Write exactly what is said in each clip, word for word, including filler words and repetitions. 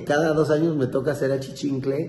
Cada dos años me toca hacer achichincle.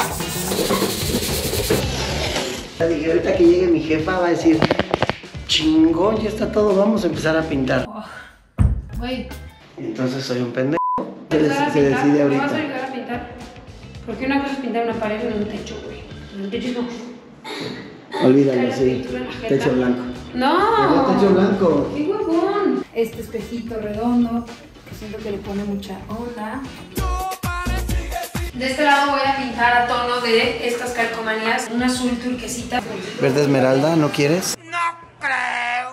Dije, ahorita que llegue mi jefa va a decir, chingón, ya está todo, vamos a empezar a pintar. Güey. Oh, entonces soy un pendejo. Se, se, se decide ahorita. ¿Me vas a ayudar a pintar? Porque una cosa es pintar una pared en un techo, güey. En un techo no. Olvídalo, sí. Techo blanco. No. Techo blanco. ¡Qué huevón! Este espejito redondo, que siento que le pone mucha onda. De este lado voy a pintar a tono de estas calcomanías, un azul turquesita. ¿Verde esmeralda? ¿No quieres? No creo.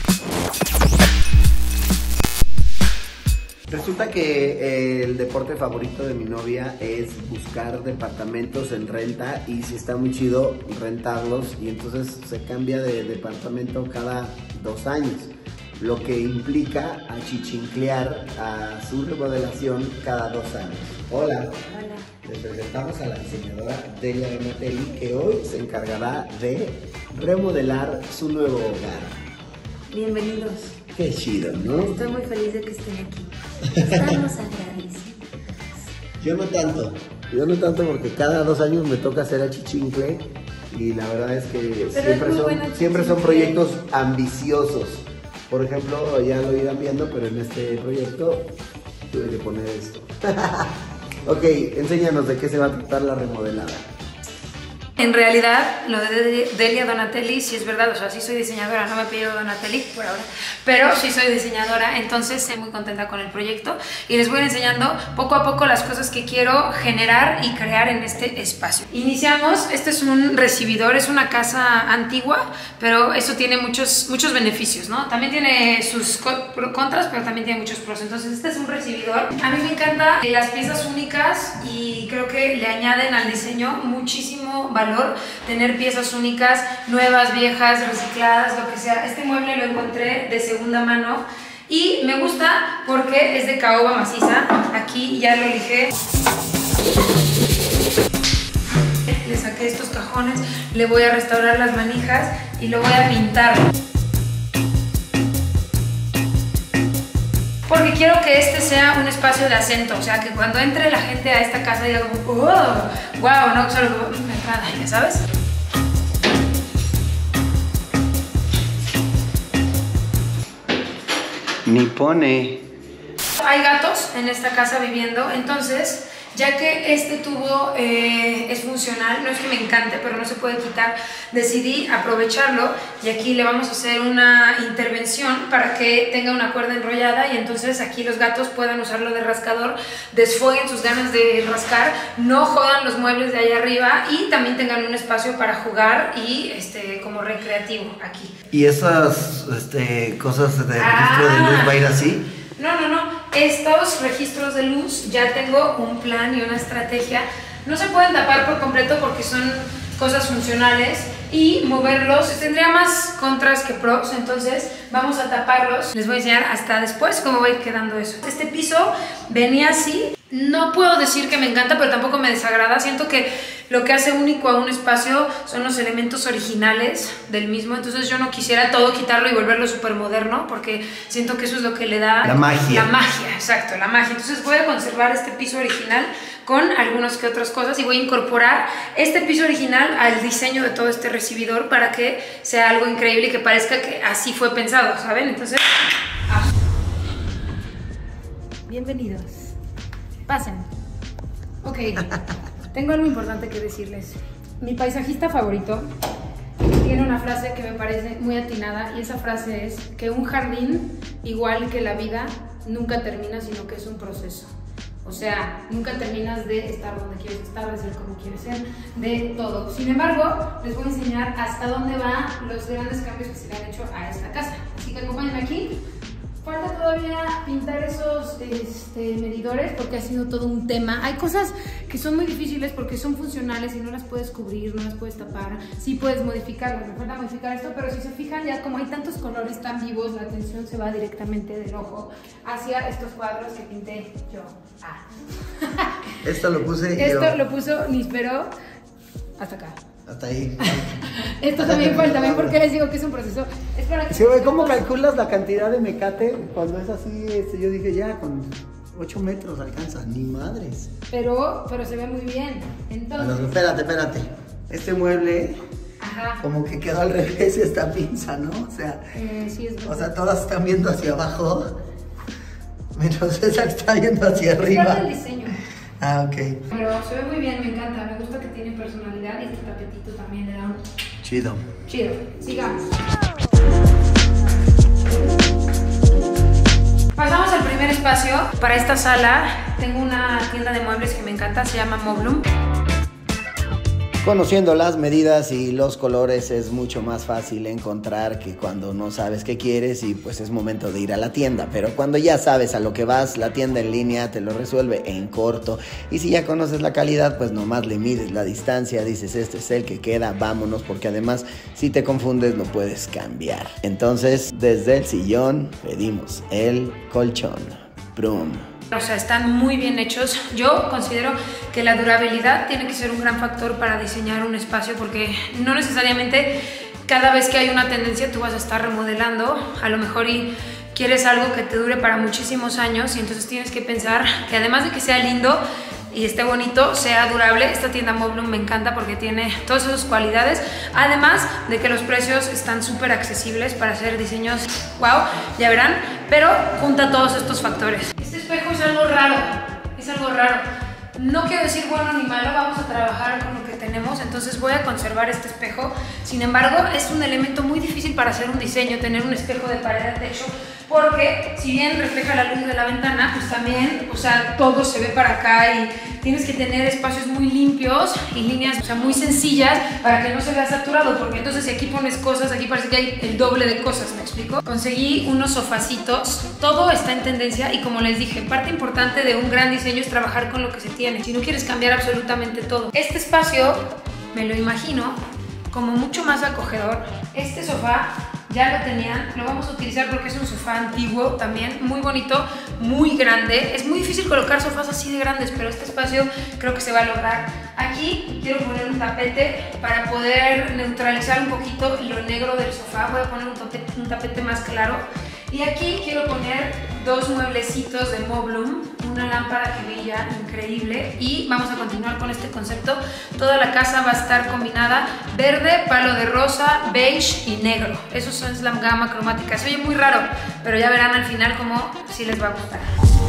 Resulta que eh, el deporte favorito de mi novia es buscar departamentos en renta y si está muy chido rentarlos y entonces se cambia de departamento cada dos años, lo que implica achichinclear a su remodelación cada dos años. Hola. Hola. Les presentamos a la diseñadora Delia Donatelli, que hoy se encargará de remodelar su nuevo hogar. Bienvenidos. Qué chido, ¿no? Estoy muy feliz de que estén aquí. Estamos agradecidos. Yo no tanto. Yo no tanto porque cada dos años me toca hacer achichincle y la verdad es que siempre son, siempre son proyectos ambiciosos. Por ejemplo, ya lo irán viendo, pero en este proyecto tuve que poner esto. Ok, enséñanos de qué se va a tratar la remodelada. En realidad, lo de Delia Donatelli sí es verdad, o sea, sí soy diseñadora, no me he pedido Donatelli por ahora, pero sí soy diseñadora, entonces estoy muy contenta con el proyecto y les voy a ir enseñando poco a poco las cosas que quiero generar y crear en este espacio. Iniciamos, este es un recibidor, es una casa antigua, pero eso tiene muchos, muchos beneficios, ¿no? También tiene sus contras, pero también tiene muchos pros, entonces este es un recibidor. A mí me encantan las piezas únicas y creo que le añaden al diseño muchísimo valor. Tener piezas únicas, nuevas, viejas, recicladas, lo que sea. Este mueble lo encontré de segunda mano y me gusta porque es de caoba maciza. Aquí ya lo lijé. Le saqué estos cajones, le voy a restaurar las manijas y lo voy a pintar. Porque quiero que este sea un espacio de acento, o sea, que cuando entre la gente a esta casa diga como, oh, wow, no solo me entrada, ya sabes. Ni pone. Hay gatos en esta casa viviendo, entonces, ya que este tubo eh, es funcional, no es que me encante, pero no se puede quitar, decidí aprovecharlo y aquí le vamos a hacer una intervención para que tenga una cuerda enrollada y entonces aquí los gatos puedan usarlo de rascador, desfoguen sus ganas de rascar, no jodan los muebles de allá arriba y también tengan un espacio para jugar y este, como recreativo aquí. ¿Y esas este, cosas de registro ah. de luz va a ir así? No, no, no. Estos registros de luz ya tengo un plan y una estrategia. No se pueden tapar por completo porque son cosas funcionales y moverlos tendría más contras que pros, entonces vamos a taparlos. Les voy a enseñar hasta después cómo va a ir quedando eso. Este piso venía así. No puedo decir que me encanta, pero tampoco me desagrada. Siento que lo que hace único a un espacio son los elementos originales del mismo. Entonces yo no quisiera todo quitarlo y volverlo súper moderno, porque siento que eso es lo que le da... La magia. La magia, exacto, la magia. Entonces voy a conservar este piso original con algunas que otras cosas y voy a incorporar este piso original al diseño de todo este recibidor para que sea algo increíble y que parezca que así fue pensado, ¿saben? Entonces... Ah. Bienvenidos. Pasen. Ok, tengo algo importante que decirles. Mi paisajista favorito tiene una frase que me parece muy atinada y esa frase es que un jardín, igual que la vida, nunca termina, sino que es un proceso. O sea, nunca terminas de estar donde quieres estar, de ser como quieres ser, de todo. Sin embargo, les voy a enseñar hasta dónde van los grandes cambios que se le han hecho a esta casa. Así que acompáñenme aquí. Falta todavía pintar esos este, medidores porque ha sido todo un tema. Hay cosas que son muy difíciles porque son funcionales y no las puedes cubrir, no las puedes tapar. Sí puedes modificarlas, me falta modificar esto, pero si se fijan ya como hay tantos colores tan vivos, la atención se va directamente del ojo hacia estos cuadros que pinté yo. Ah. Esto lo puse Esto yo. lo puso Nispero hasta acá. Hasta ahí. Esto también falta, ¿ven por qué les digo que es un proceso? Es para que... Sí, güey, ¿cómo calculas la cantidad de mecate cuando es así? Este, yo dije ya, con ocho metros alcanza, ni madres. Pero, pero se ve muy bien. Entonces... Bueno, espérate, espérate. Este mueble... Ajá. Como que quedó al revés esta pinza, ¿no? O sea, eh, sí es verdad. O sea, todas están viendo hacia abajo, menos esa que está viendo hacia arriba. Es parte del diseño. Ah, ok. Pero se ve muy bien, me encanta. Me gusta que tiene personalidad y este tapetito también le da un... Chido. Chido. Sigamos. Pasamos al primer espacio. Para esta sala tengo una tienda de muebles que me encanta, se llama Moblum. Conociendo las medidas y los colores es mucho más fácil encontrar que cuando no sabes qué quieres y pues es momento de ir a la tienda. Pero cuando ya sabes a lo que vas, la tienda en línea te lo resuelve en corto. Y si ya conoces la calidad, pues nomás le mides la distancia, dices este es el que queda, vámonos, porque además si te confundes no puedes cambiar. Entonces desde el sillón pedimos el colchón. Brum. O sea, están muy bien hechos. Yo considero que la durabilidad tiene que ser un gran factor para diseñar un espacio porque no necesariamente cada vez que hay una tendencia tú vas a estar remodelando, a lo mejor y quieres algo que te dure para muchísimos años y entonces tienes que pensar que además de que sea lindo y esté bonito, sea durable. Esta tienda Moblum me encanta porque tiene todas esas cualidades, además de que los precios están súper accesibles para hacer diseños, wow, ya verán, pero junta todos estos factores. Este espejo es algo raro, es algo raro. No quiero decir bueno ni malo, vamos a trabajar con lo que tenemos, entonces voy a conservar este espejo. Sin embargo, es un elemento muy difícil para hacer un diseño, tener un espejo de pared a techo, porque si bien refleja la luz de la ventana, pues también, o sea, todo se ve para acá y tienes que tener espacios muy limpios y líneas, o sea, muy sencillas para que no se vea saturado, porque entonces si aquí pones cosas, aquí parece que hay el doble de cosas, ¿me explico? Conseguí unos sofacitos, todo está en tendencia y como les dije, parte importante de un gran diseño es trabajar con lo que se tiene, si no quieres cambiar absolutamente todo. Este espacio me lo imagino como mucho más acogedor. Este sofá ya lo tenían, lo vamos a utilizar porque es un sofá antiguo también, muy bonito, muy grande. Es muy difícil colocar sofás así de grandes, pero este espacio creo que se va a lograr. Aquí quiero poner un tapete para poder neutralizar un poquito lo negro del sofá. Voy a poner un tapete, un tapete más claro. Y aquí quiero poner dos mueblecitos de Moblum, una lámpara que brilla increíble y vamos a continuar con este concepto. Toda la casa va a estar combinada verde, palo de rosa, beige y negro. Eso es la gama cromática. Se oye muy raro, pero ya verán al final cómo sí les va a gustar.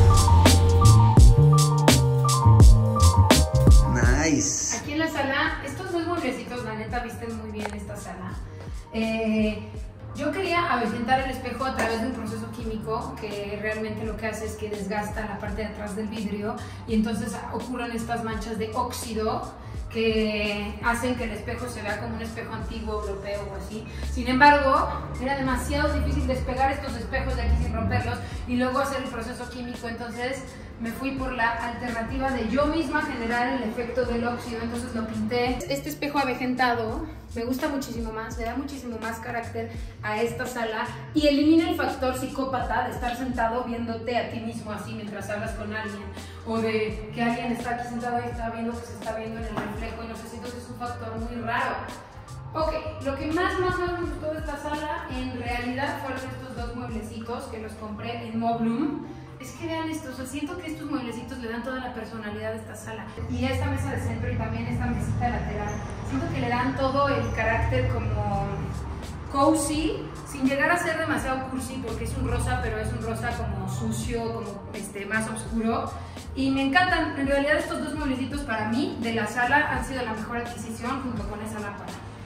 Nice. Aquí en la sala, estos dos mueblecitos la neta visten muy bien esta sala. Eh, Yo quería avejentar el espejo a través de un proceso químico que realmente lo que hace es que desgasta la parte de atrás del vidrio y entonces ocurren estas manchas de óxido que hacen que el espejo se vea como un espejo antiguo, europeo o así. Sin embargo, era demasiado difícil despegar estos espejos de aquí sin romperlos y luego hacer el proceso químico, entonces me fui por la alternativa de yo misma generar el efecto del óxido, entonces lo pinté. Este espejo avejentado me gusta muchísimo más, le da muchísimo más carácter a esta sala y elimina el factor psicópata de estar sentado viéndote a ti mismo así mientras hablas con alguien, o de que alguien está aquí sentado y está viendo que se está viendo en el reflejo y no sé si entonces es un factor muy raro. Ok, lo que más, más, más me gustó de esta sala en realidad fueron estos dos mueblecitos que los compré en Moblum. Es que vean esto, o sea, siento que estos mueblecitos le dan toda la personalidad de esta sala. Y esta mesa de centro y también esta mesita lateral, siento que le dan todo el carácter como cozy, sin llegar a ser demasiado cursi, porque es un rosa, pero es un rosa como sucio, como este, más oscuro. Y me encantan, en realidad estos dos mueblecitos para mí de la sala han sido la mejor adquisición junto con esa lámpara.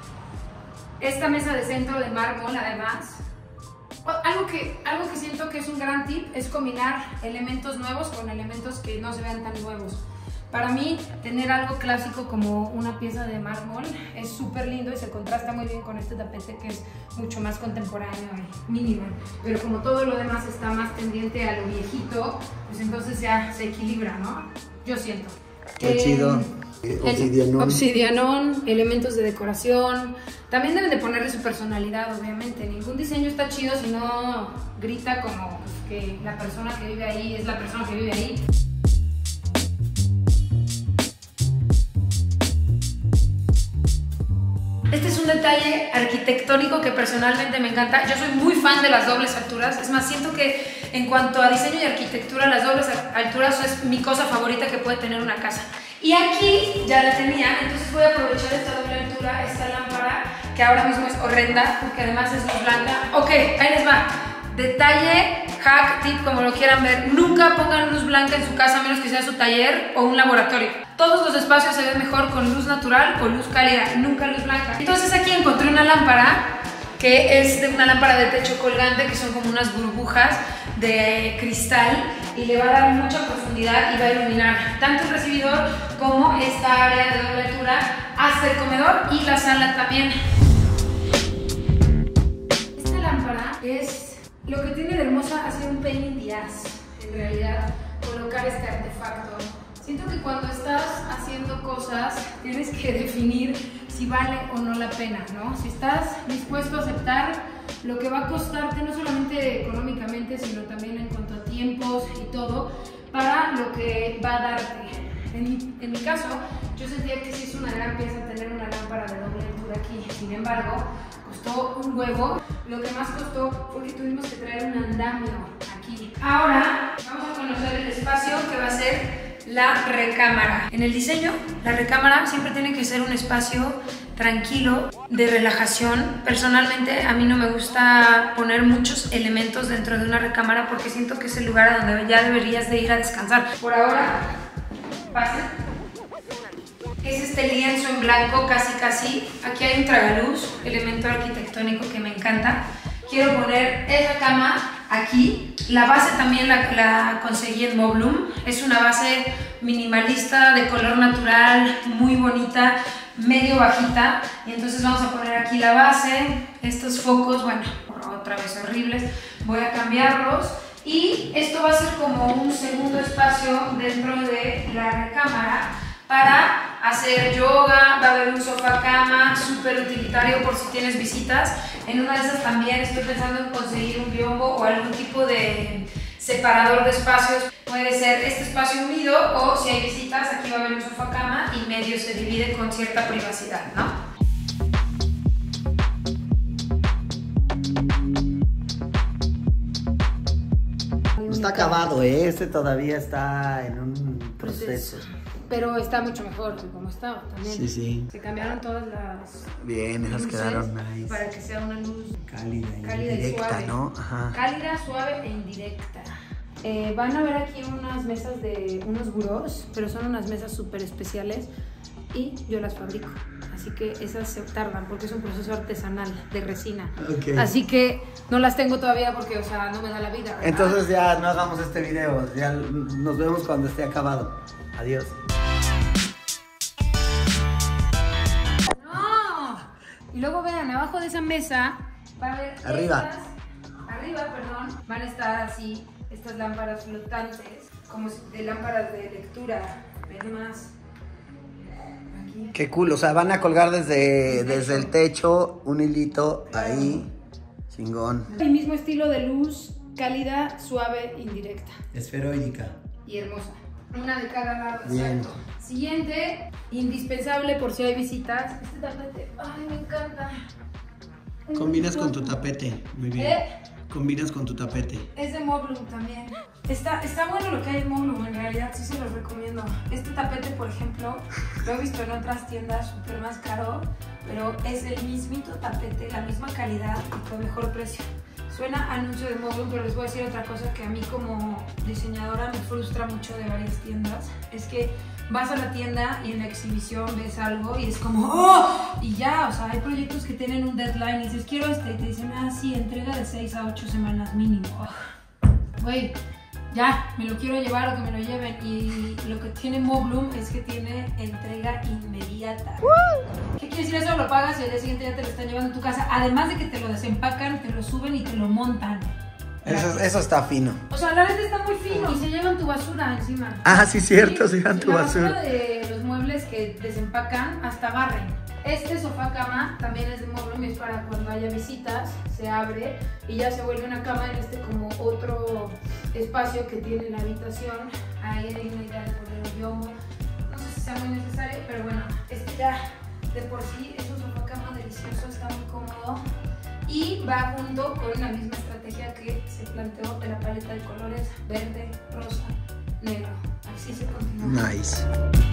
Esta mesa de centro de mármol además. Algo que, algo que siento que es un gran tip es combinar elementos nuevos con elementos que no se vean tan nuevos. Para mí, tener algo clásico como una pieza de mármol es súper lindo y se contrasta muy bien con este tapete que es mucho más contemporáneo y minimal. Pero como todo lo demás está más tendiente a lo viejito, pues entonces ya se equilibra, ¿no? Yo siento. Qué eh, chido. Obsidianón. Obsidianón, elementos de decoración. También deben de ponerle su personalidad, obviamente. Ningún diseño está chido si no grita como pues, que la persona que vive ahí es la persona que vive ahí. Este es un detalle arquitectónico que personalmente me encanta. Yo soy muy fan de las dobles alturas. Es más, siento que en cuanto a diseño y arquitectura, las dobles alturas es mi cosa favorita que puede tener una casa. Y aquí ya la tenía, entonces voy a aprovechar esta doble altura, esta lámpara, que ahora mismo es horrenda, porque además es luz blanca. Ok, ahí les va. Detalle, hack, tip, como lo quieran ver. Nunca pongan luz blanca en su casa, a menos que sea su taller o un laboratorio. Todos los espacios se ven mejor con luz natural o luz cálida, nunca luz blanca. Entonces aquí encontré una lámpara que es de una lámpara de techo colgante, que son como unas burbujas de cristal, y le va a dar mucha profundidad y va a iluminar tanto el recibidor como esta área de doble altura hasta el comedor y la sala también. Esta lámpara es lo que tiene de hermosa hacer un pain in the ass, en realidad, colocar este artefacto. Siento que cuando estás haciendo cosas tienes que definir si vale o no la pena, ¿no? Si estás dispuesto a aceptar lo que va a costarte, no solamente económicamente, sino también en cuanto a tiempos y todo, para lo que va a darte. En mi, en mi caso, yo sentía que sí es una gran pieza tener una lámpara de doble altura aquí. Sin embargo, costó un huevo. Lo que más costó fue que tuvimos que traer un andamio aquí. Ahora vamos a conocer el espacio que va a ser la recámara. En el diseño, la recámara siempre tiene que ser un espacio tranquilo, de relajación. Personalmente, a mí no me gusta poner muchos elementos dentro de una recámara porque siento que es el lugar a donde ya deberías de ir a descansar. Por ahora, pasen. Es este lienzo en blanco, casi casi. Aquí hay un tragaluz, elemento arquitectónico que me encanta. Quiero poner esa cama aquí. La base también la, la conseguí en Moblum. Es una base minimalista, de color natural, muy bonita, medio bajita. Y entonces vamos a poner aquí la base. Estos focos, bueno, otra vez horribles. Voy a cambiarlos. Y esto va a ser como un segundo espacio dentro de la recámara para hacer yoga. Va a haber un sofá cama súper utilitario por si tienes visitas. En una de esas también estoy pensando en conseguir un biombo o algún tipo de separador de espacios. Puede ser este espacio unido, o si hay visitas, aquí va a haber un sofá cama y medio se divide con cierta privacidad, ¿no? Está acabado, ¿eh? Este todavía está en un proceso. Pero está mucho mejor que como estaba también. Sí, sí. Se cambiaron todas las Bien, esas luces quedaron nice. para que sea una luz Cálida y cálida y directa, suave. ¿no? Ajá. Cálida, suave e indirecta. Eh, van a ver aquí unas mesas de unos burós, pero son unas mesas súper especiales y yo las fabrico. Así que esas se tardan porque es un proceso artesanal de resina. Okay. Así que no las tengo todavía porque, o sea, no me da la vida, ¿verdad? Entonces ya no hagamos este video, ya nos vemos cuando esté acabado. Adiós. ¡No! Y luego vean, abajo de esa mesa va a haber Arriba. Estas, arriba, perdón, van a estar así estas lámparas flotantes, como de lámparas de lectura. Ven más. Aquí. Qué cool, o sea, van a colgar desde, desde el techo un hilito ahí, chingón. El mismo estilo de luz, cálida, suave, indirecta. Esferoidica. Y hermosa. Una de cada lado. Bien. Exacto. Siguiente, indispensable por si hay visitas. Este tapete, ay, me encanta. Combinas con tu tapete, muy bien. ¿Eh? Combinas con tu tapete. Es de Moblum también. Está, está bueno lo que hay en Moblum, en realidad sí se los recomiendo. Este tapete, por ejemplo, lo he visto en otras tiendas súper más caro, pero es el mismito tapete, la misma calidad y con mejor precio. Suena anuncio de Moblum, pero les voy a decir otra cosa que a mí como diseñadora me frustra mucho de varias tiendas. Es que vas a la tienda y en la exhibición ves algo y es como ¡oh! Y ya, o sea, hay proyectos que tienen un deadline y dices, quiero este, y te dicen, ah, sí, entrega de seis a ocho semanas mínimo. Güey, oh, ya, me lo quiero llevar o que me lo lleven. Y lo que tiene Moblum es que tiene entrega inmediata. ¿Qué quiere decir eso? Lo pagas y al día siguiente ya te lo están llevando a tu casa. Además de que te lo desempacan, te lo suben y te lo montan. Eso, eso está fino. O sea, la neta está muy fino y se llevan tu basura encima. Ah, sí, cierto, se llevan tu la basura. basura de los muebles que desempacan hasta barren. Este sofá cama también es de Moblum y es para cuando haya visitas, se abre y ya se vuelve una cama en este como otro espacio que tiene la habitación. Ahí hay una idea de poner un biombo. No sé si sea muy necesario, pero bueno, este ya de por sí es un sofá cama delicioso, está muy cómodo. Y va junto con la misma estrategia que se planteo de la paleta de colores verde, rosa, negro. Así se continúa. Nice.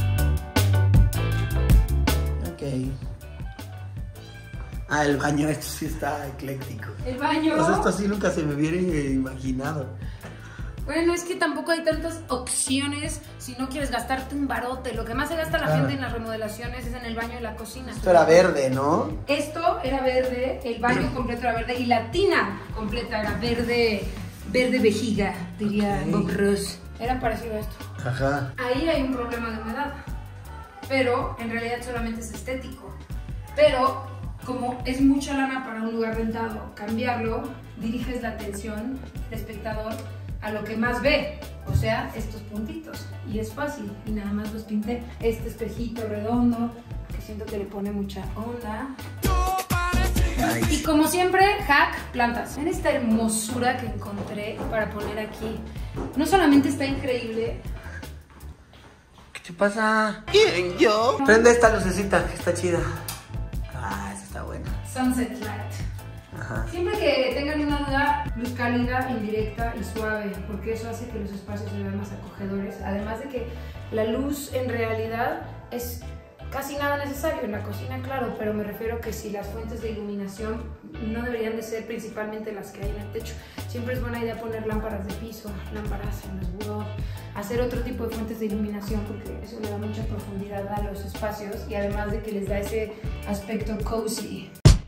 Ok. Ah, el baño, esto sí está ecléctico. El baño. Pues esto sí nunca se me hubiera imaginado. Bueno, es que tampoco hay tantas opciones si no quieres gastarte un barote. Lo que más se gasta la Claro. gente en las remodelaciones es en el baño y la cocina. Esto era verde, ¿no? Esto era verde, el baño completo era verde y la tina completa era verde, verde vejiga, diría Ok. Bob Ross. Era parecido a esto. Ajá. Ahí hay un problema de humedad, pero en realidad solamente es estético. Pero como es mucha lana para un lugar rentado, cambiarlo, diriges la atención del espectador a lo que más ve, o sea, estos puntitos. Y es fácil, y nada más los pinté. Este espejito redondo, que siento que le pone mucha onda. Nice. Y como siempre, hack, plantas. Ven esta hermosura que encontré para poner aquí. No solamente está increíble. ¿Qué te pasa? ¿Quién, yo? Prende esta lucecita, que está chida. Ah, esa está buena. Sunset Light. Ajá. Siempre que tengan una duda, luz cálida, indirecta y suave, porque eso hace que los espacios se vean más acogedores. Además de que la luz en realidad es casi nada necesario en la cocina, claro, pero me refiero que si las fuentes de iluminación no deberían de ser principalmente las que hay en el techo. Siempre es buena idea poner lámparas de piso, lámparas en los buró, hacer otro tipo de fuentes de iluminación porque eso le da mucha profundidad a los espacios y además de que les da ese aspecto cozy.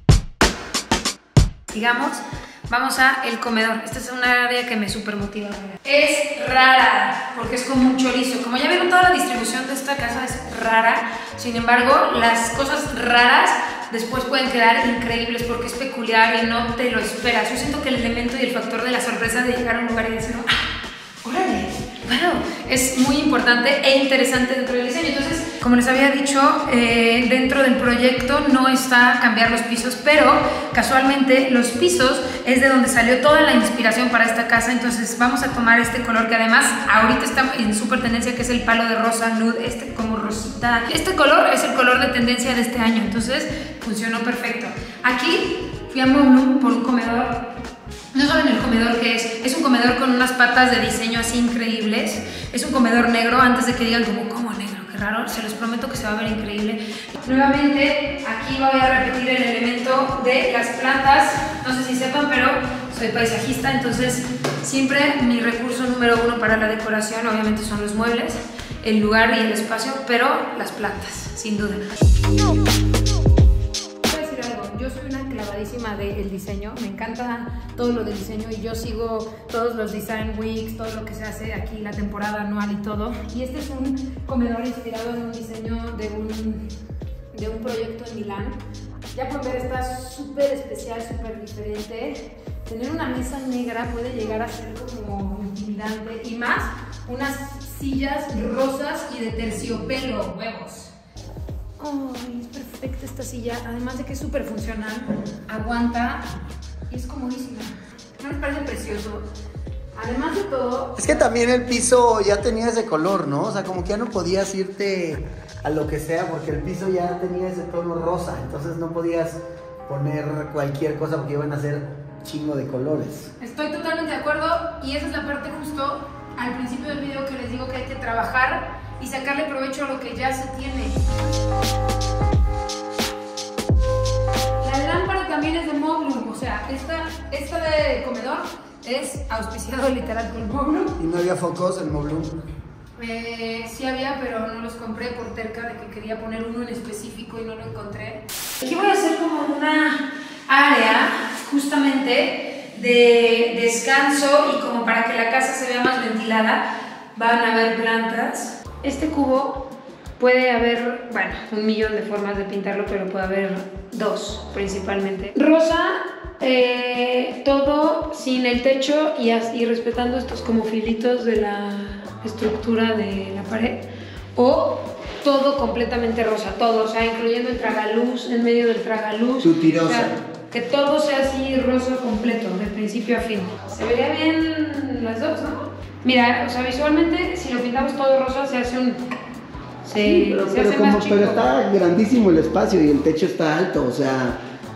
Digamos, vamos a el comedor. Esta es una área que me súper motiva. Es rara, porque es como un chorizo. Como ya vieron, toda la distribución de esta casa es rara. Sin embargo, las cosas raras después pueden quedar increíbles porque es peculiar y no te lo esperas. Yo siento que el elemento y el factor de la sorpresa de llegar a un lugar y decir, ¡ah! ¡Órale! Wow, es muy importante e interesante dentro del diseño. Entonces, como les había dicho, eh, dentro del proyecto no está cambiar los pisos, pero casualmente los pisos es de donde salió toda la inspiración para esta casa. Entonces vamos a tomar este color que además ahorita está en súper tendencia, que es el palo de rosa nude, este como rosita. Este color es el color de tendencia de este año, entonces funcionó perfecto. Aquí fui a Moblum por un comedor. No saben el comedor que es, es un comedor con unas patas de diseño así increíbles. Es un comedor negro, antes de que digan como, ¿cómo negro? Qué raro, se los prometo que se va a ver increíble. Nuevamente, aquí voy a repetir el elemento de las plantas. No sé si sepan, pero soy paisajista, entonces siempre mi recurso número uno para la decoración obviamente son los muebles, el lugar y el espacio, pero las plantas, sin duda. Yo soy una clavadísima del diseño, me encanta todo lo del diseño y yo sigo todos los design weeks, todo lo que se hace aquí, la temporada anual y todo. Y este es un comedor inspirado en un diseño de un, de un proyecto en Milán. Ya pueden ver, está súper especial, súper diferente. Tener una mesa negra puede llegar a ser como intimidante y más unas sillas rosas y de terciopelo, huevos. Oh, es perfecta esta silla, además de que es súper funcional, aguanta y es comodísima. ¿No les parece precioso? Además de todo... Es que también el piso ya tenía ese color, ¿no? O sea, como que ya no podías irte a lo que sea porque el piso ya tenía ese tono rosa, entonces no podías poner cualquier cosa porque iban a ser chingo de colores. Estoy totalmente de acuerdo y esa es la parte justo al principio del video que les digo que hay que trabajar y sacarle provecho a lo que ya se tiene. La lámpara también es de Moblum, o sea, esta, esta de comedor es auspiciado literal por Moblum. ¿Y no había focos en Moblum? Eh, sí había, pero no los compré por terca de que quería poner uno en específico y no lo encontré. Aquí voy a hacer como una área justamente de descanso y como para que la casa se vea más ventilada van a haber plantas. Este cubo puede haber, bueno, un millón de formas de pintarlo, pero puede haber dos principalmente. Rosa, eh, todo sin el techo y, y respetando estos como filitos de la estructura de la pared. O todo completamente rosa, todo, o sea, incluyendo el tragaluz, en medio del tragaluz. Tutirosa. O sea, que todo sea así rosa completo, de principio a fin. Se vería bien las dos, ¿no? Mira, o sea, visualmente, si lo pintamos todo rosa, se hace un... Se, sí, pero, se pero, hace como, más chico. Pero está grandísimo el espacio y el techo está alto, o sea,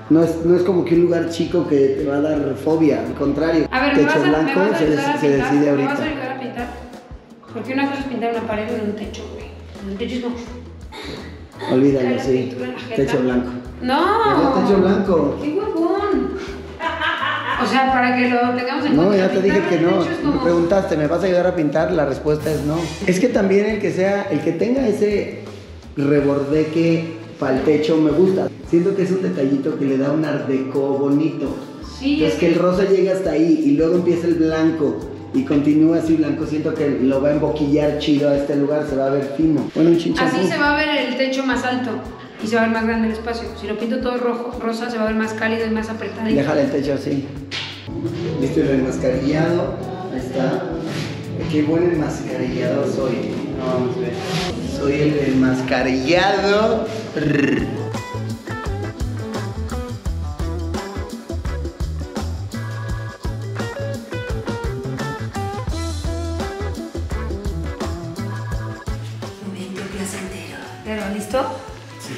No es, no es como que un lugar chico que te va a dar fobia, al contrario. A ver, techo ¿me vas a, blanco me vas a se, ayudar a se pintar? decide ¿Me vas a ahorita. ayudar a pintar? Porque una cosa es pintar una pared en un techo, güey. En un techo es como... Olvídalo, la sí. pintura en la jeta. Techo blanco. ¡No! ¿Qué techo blanco? ¡Qué huevón! O sea, para que lo tengamos en cuenta. No, ya te dije que no. Como... Me preguntaste, ¿me vas a ayudar a pintar? La respuesta es no. Es que también el que sea, el que tenga ese rebordeque para el techo me gusta. Siento que es un detallito que le da un art deco bonito. Sí. Entonces es que el rosa llega hasta ahí y luego empieza el blanco y continúa así blanco. Siento que lo va a emboquillar chido a este lugar, se va a ver fino. Bueno, un chinchampú. Así se va a ver el techo más alto y se va a ver más grande el espacio. Si lo pinto todo rojo, rosa, se va a ver más cálido y más apretado. Déjale el techo así. Listo el enmascarillado. Ahí está. Qué buen enmascarillado soy. No, vamos a ver. Soy el enmascarillado. Momento placentero. ¿Pero listo? Sí.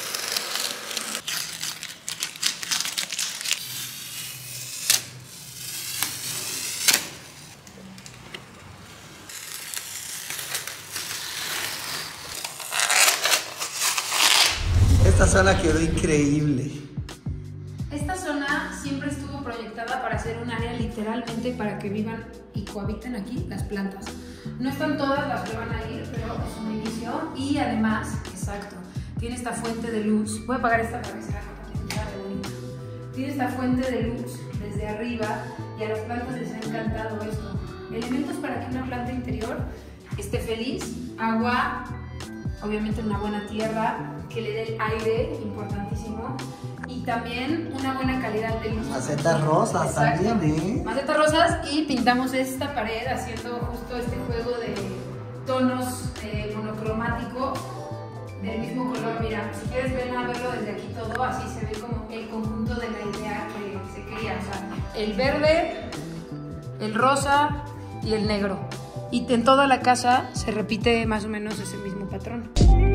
Esta zona quedó increíble. Esta zona siempre estuvo proyectada para ser un área literalmente para que vivan y cohabiten aquí las plantas. No están todas las que van a ir, pero es una inicio y además, exacto, tiene esta fuente de luz. Voy a apagar esta para que se vea bonito. Tiene esta fuente de luz desde arriba y a las plantas les ha encantado esto. Elementos para que una planta interior esté feliz, agua, obviamente una buena tierra, que le dé el aire, importantísimo, y también una buena calidad de luz. Macetas rosas. Exacto. También, ¿eh? Macetas rosas, y pintamos esta pared haciendo justo este juego de tonos eh, monocromáticos del mismo color. Mira, si quieres ven a verlo desde aquí todo, así se ve como el conjunto de la idea que se quería. O sea, el verde, el rosa y el negro. Y en toda la casa se repite más o menos ese mismo patrón.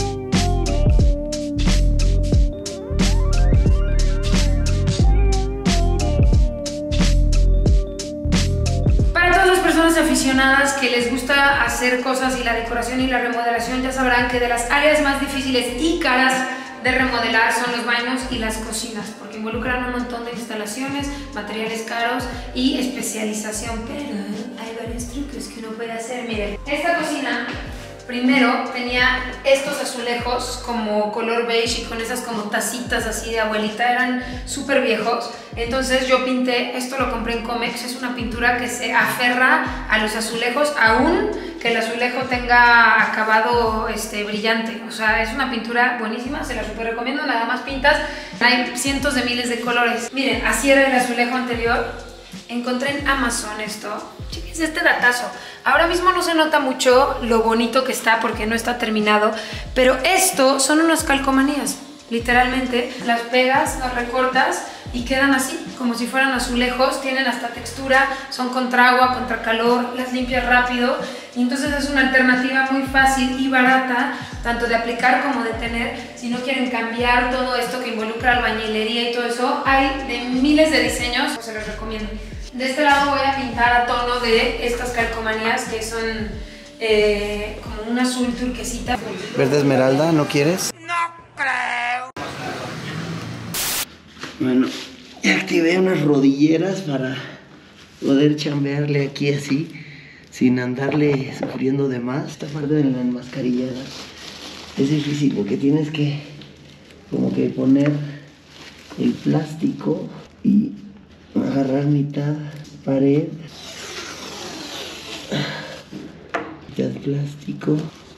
Para todas las personas aficionadas que les gusta hacer cosas y la decoración y la remodelación, ya sabrán que de las áreas más difíciles y caras de remodelar son los baños y las cocinas, porque involucran un montón de instalaciones, materiales caros y especialización, pero hay varios trucos que uno puede hacer. Miren, esta cocina primero tenía estos azulejos como color beige y con esas como tacitas así de abuelita, eran súper viejos. Entonces yo pinté, esto lo compré en Comex, es una pintura que se aferra a los azulejos aún que el azulejo tenga acabado este, brillante. O sea, es una pintura buenísima, se la super recomiendo, nada más pintas, hay cientos de miles de colores. Miren, así era el azulejo anterior. Encontré en Amazon esto, chéquense este datazo. Ahora mismo no se nota mucho lo bonito que está porque no está terminado, pero esto son unas calcomanías, literalmente. Las pegas, las recortas y quedan así, como si fueran azulejos, tienen hasta textura, son contra agua, contra calor, las limpias rápido. Y entonces es una alternativa muy fácil y barata, tanto de aplicar como de tener. Si no quieren cambiar todo esto que involucra albañilería y todo eso, hay de miles de diseños, pues se los recomiendo. De este lado voy a pintar a tono de estas calcomanías que son eh, como un azul turquesita. ¿Verde esmeralda? ¿No quieres? No creo. Bueno, ya activé unas rodilleras para poder chambearle aquí así, sin andarle sufriendo de más. Esta parte de la enmascarillada es difícil porque tienes que como que poner el plástico y agarrar mitad pared, mitad plástico.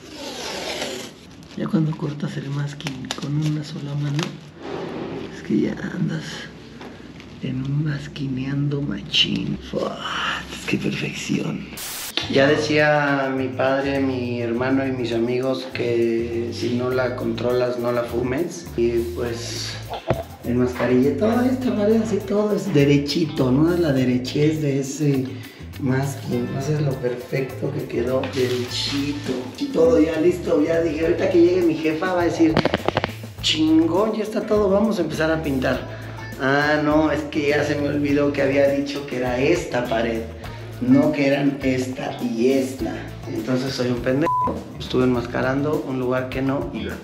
Ya cuando cortas el masking con una sola mano, es que ya andas en un masquineando machín. Es que perfección. Ya decía mi padre, mi hermano y mis amigos que si no la controlas no la fumes. Y pues en mascarilla, toda esta pared así, todo es derechito, ¿no? La derechez de ese masking, no sé, lo perfecto que quedó, derechito. Y todo ya listo, ya dije, ahorita que llegue mi jefa va a decir, chingón, ya está todo, vamos a empezar a pintar. Ah, no, es que ya se me olvidó que había dicho que era esta pared, no que eran esta y esta. Entonces soy un pendejo. Estuve enmascarando un lugar que no iba.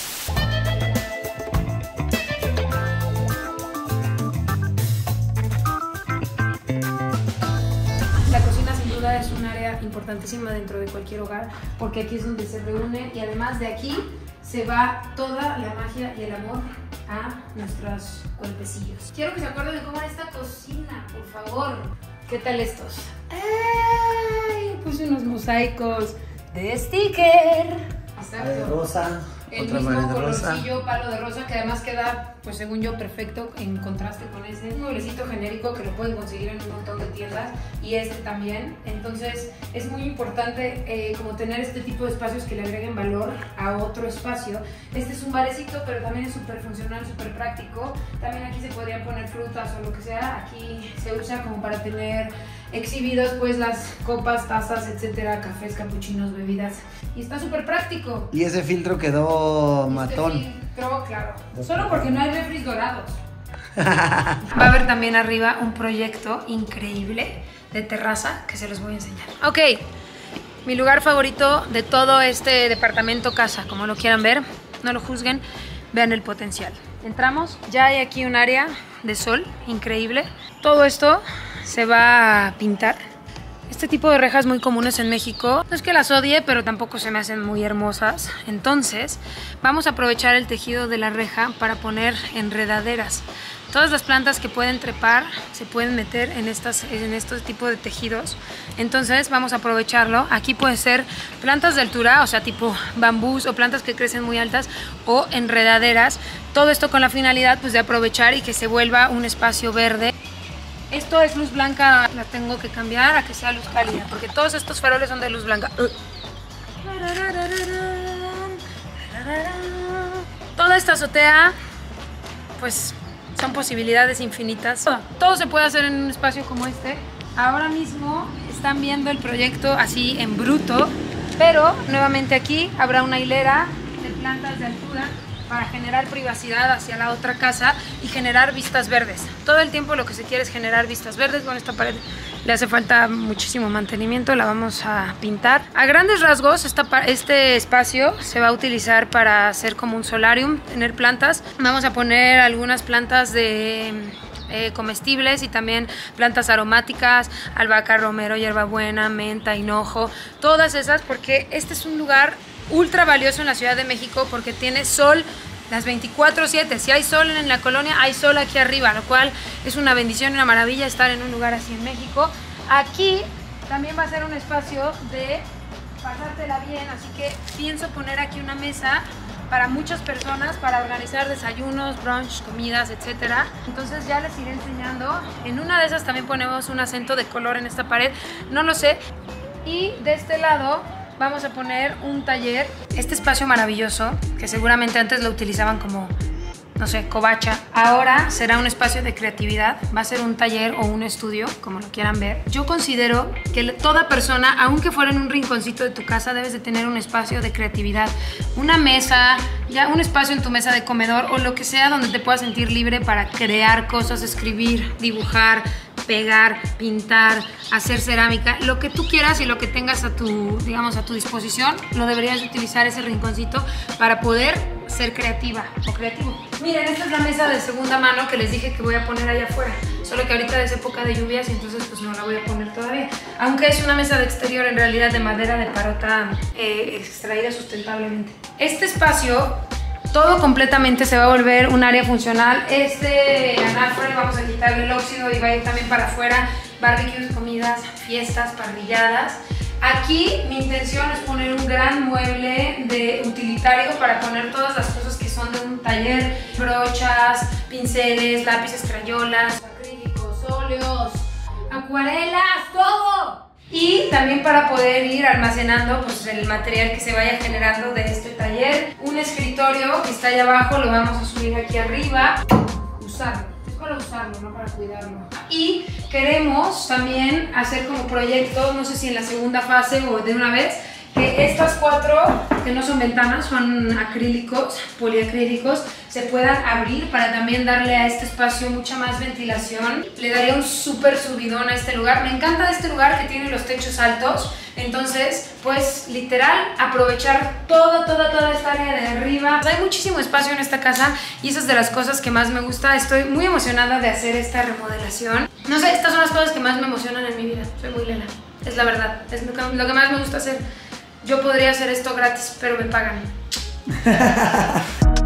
La cocina sin duda es un área importantísima dentro de cualquier hogar, porque aquí es donde se reúne y además de aquí se va toda la magia y el amor a nuestros cuerpecillos. Quiero que se acuerden de cómo era esta cocina, por favor. ¿Qué tal estos? ¡Ay! Puse unos mosaicos de sticker. De rosa. El mismo colorcillo, palo de rosa, que además queda, pues según yo, perfecto en contraste con ese mueblecito genérico que lo pueden conseguir en un montón de tiendas, y este también. Entonces es muy importante eh, como tener este tipo de espacios que le agreguen valor a otro espacio. Este es un barecito, pero también es súper funcional, súper práctico. También aquí se podrían poner frutas o lo que sea. Aquí se usa como para tener exhibidos pues las copas, tazas, etcétera, cafés, capuchinos, bebidas, y está súper práctico. Y ese filtro quedó matón. Este filtro, claro, solo porque no hay refris dorados. Va a haber también arriba un proyecto increíble de terraza que se los voy a enseñar. Ok, mi lugar favorito de todo este departamento, casa, como lo quieran ver, no lo juzguen, vean el potencial. Entramos, ya hay aquí un área de sol increíble. Todo esto se va a pintar. Este tipo de rejas muy comunes en México, no es que las odie, pero tampoco se me hacen muy hermosas. Entonces vamos a aprovechar el tejido de la reja para poner enredaderas. Todas las plantas que pueden trepar se pueden meter en, estas, en estos tipos de tejidos. Entonces vamos a aprovecharlo. Aquí pueden ser plantas de altura, o sea tipo bambús o plantas que crecen muy altas, o enredaderas. Todo esto con la finalidad pues de aprovechar y que se vuelva un espacio verde. Esto es luz blanca, la tengo que cambiar a que sea luz cálida, porque todos estos faroles son de luz blanca. Toda esta azotea, pues son posibilidades infinitas. Todo se puede hacer en un espacio como este. Ahora mismo están viendo el proyecto así en bruto, pero nuevamente aquí habrá una hilera de plantas de altura para generar privacidad hacia la otra casa y generar vistas verdes. Todo el tiempo lo que se quiere es generar vistas verdes. Con esta pared le hace falta muchísimo mantenimiento, la vamos a pintar. A grandes rasgos, esta, este espacio se va a utilizar para hacer como un solarium, tener plantas. Vamos a poner algunas plantas de eh, comestibles y también plantas aromáticas, albahaca, romero, hierbabuena, menta, hinojo, todas esas, porque este es un lugar ultra valioso en la Ciudad de México porque tiene sol las veinticuatro siete. Si hay sol en la colonia, hay sol aquí arriba, lo cual es una bendición y una maravilla estar en un lugar así en México. Aquí también va a ser un espacio de pasártela bien, así que pienso poner aquí una mesa para muchas personas, para organizar desayunos, brunch, comidas, etcétera. Entonces ya les iré enseñando. En una de esas también ponemos un acento de color en esta pared, no lo sé. Y de este lado vamos a poner un taller, este espacio maravilloso, que seguramente antes lo utilizaban como, no sé, covacha. Ahora será un espacio de creatividad, va a ser un taller o un estudio, como lo quieran ver. Yo considero que toda persona, aunque fuera en un rinconcito de tu casa, debes de tener un espacio de creatividad. Una mesa, ya un espacio en tu mesa de comedor o lo que sea donde te puedas sentir libre para crear cosas, escribir, dibujar, pegar, pintar, hacer cerámica, lo que tú quieras y lo que tengas a tu, digamos, a tu disposición, lo deberías utilizar ese rinconcito para poder ser creativa o creativo. Miren, esta es la mesa de segunda mano que les dije que voy a poner allá afuera, solo que ahorita es época de lluvias y entonces pues no la voy a poner todavía, aunque es una mesa de exterior en realidad de madera de parota eh, extraída sustentablemente. Este espacio todo completamente se va a volver un área funcional. Este anafre vamos a quitarle el óxido y va a ir también para afuera. Barbecues, comidas, fiestas, parrilladas. Aquí mi intención es poner un gran mueble de utilitario para poner todas las cosas que son de un taller. Brochas, pinceles, lápices, crayolas, acrílicos, óleos, acuarelas, todo. Y también para poder ir almacenando pues, el material que se vaya generando de este taller. Un escritorio que está allá abajo, lo vamos a subir aquí arriba. Usarlo, es para usarlo, no para cuidarlo. Y queremos también hacer como proyecto, no sé si en la segunda fase o de una vez, que estas cuatro, que no son ventanas, son acrílicos, poliacrílicos, se puedan abrir para también darle a este espacio mucha más ventilación. Le daría un súper subidón a este lugar. Me encanta de este lugar que tiene los techos altos. Entonces, pues literal, aprovechar toda, toda, toda esta área de arriba. Hay muchísimo espacio en esta casa y esa es de las cosas que más me gusta. Estoy muy emocionada de hacer esta remodelación. No sé, estas son las cosas que más me emocionan en mi vida. Soy muy lela, es la verdad. Es lo que, lo que más me gusta hacer. Yo podría hacer esto gratis, pero me pagan.